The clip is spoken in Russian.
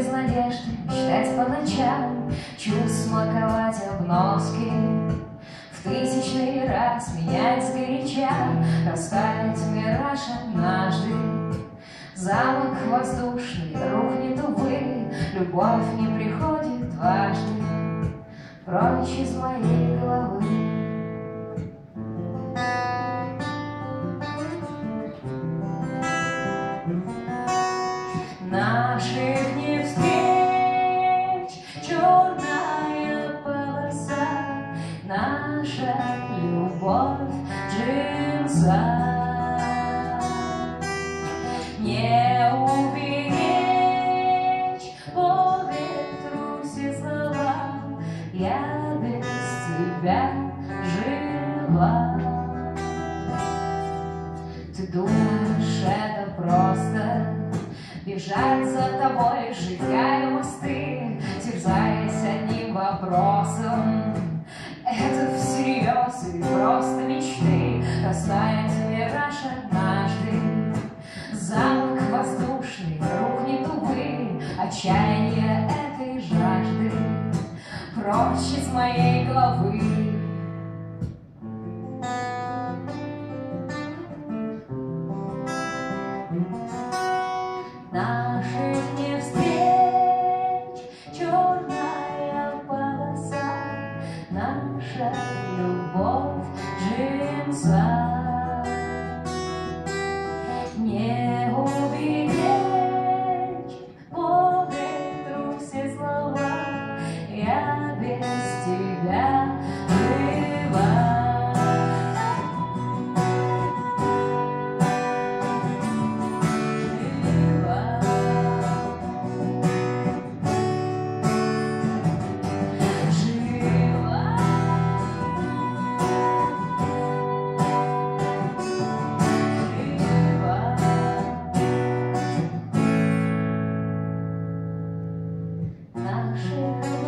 без надежды, мечтать по ночам, чувств смаковать обноски. В тысячный раз менять сгоряча, растает мираж однажды. Замок воздушный рухнет, увы, любовь не приходит дважды. Прочь из моей головы. Наших не встреч черная полоса, наша любовь джинса. Не уберечь по ветру все слова, я без тебя жива. Ты думаешь, это просто бежать за тобой, сжигая мосты, терзаясь одним вопросом? Это всерьез или просто мечты? Растает мираж однажды. Замок воздушный рухнет, увы, отчаяние этой жажды. Прочь из моей головы. Наших не встреч черная полоса, наша любовь джинса. Не уберечь по ветру все слова, я без тебя жива. Наших